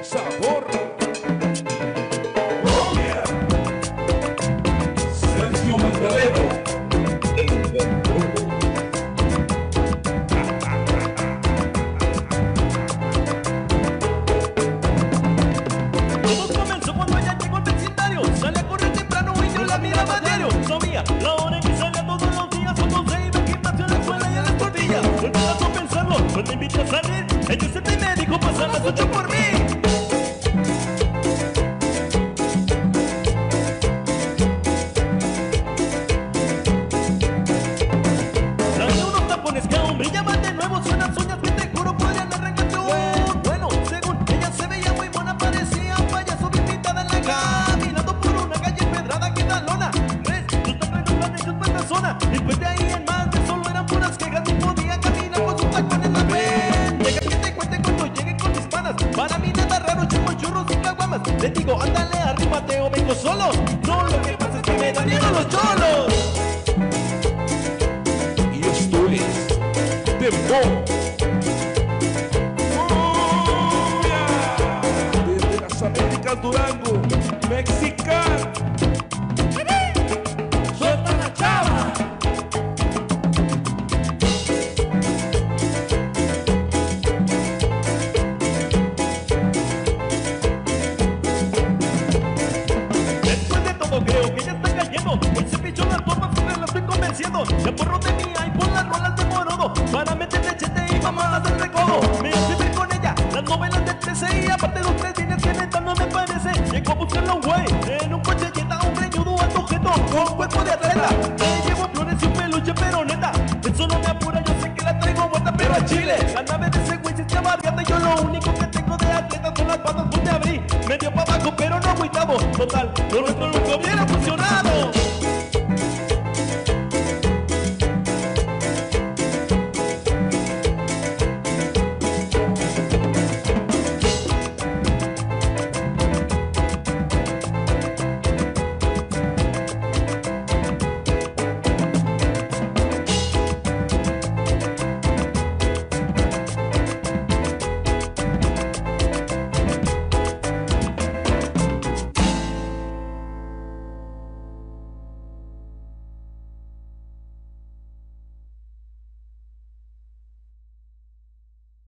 sabor. Colombia. Sergio Magdaleno. El verdugo. Todo comenzó cuando ella llegó al vecindario. Sale a correr temprano y yo la miraba a diario. Sabía la hora en que salía todos los días. Cuando se iba al gimnasio, a la escuela y a las tortillas. Olvidando pensarlo, cuando invité a salir, ella se me dijo pasar las 8 por mí. Traía unos tapones que aún brillaban de nuevo. Son las uñas que te juro podrían arrancarte un. Bueno, según ella se veía muy mona, parecía un payaso bien pintada en la cara. Caminando por una calle empedrada que da lona. ¿Ves? Sus tacones van hechos para esta zona. Después de ahí en más, de solo eran puras quejas. No podía caminar con sus tacones en la frente. Deja que te cuente cuando llegue con mis panas. Para mí nada raro, chicos, churros y caguamas. Le digo, ándale, arrímate o vengo solo. No, lo que pasa es que me dan miedo los cholos. Y esto es Dembow. Colombia. Desde las Américas, Durango, Mexicano. ¡Suelta la chava! Después de todo creo que ya está cayendo. Hoy se pichó las tomas, siempre lo estoy convenciendo. Ya porro de mí hay por las rolas de Morodo. Para meterle chete y mamadas del recodo. Me hace ver con ella las novelas del 13 y aparte los 3 días que neta no me parece. Llego a buscarlo, güey, en un coche llena un greñudo alto objeto con cuerpo de atleta. Me llevo flores y un peluche pero neta. Eso no me apura, yo sé que la traigo muerta pero a Chile. La nave de ese güey se está barriando y yo lo único que tengo de atleta son las patas, pues me abrí. Medio para abajo pero no agüitado. Total, lo nuestro nunca hubiera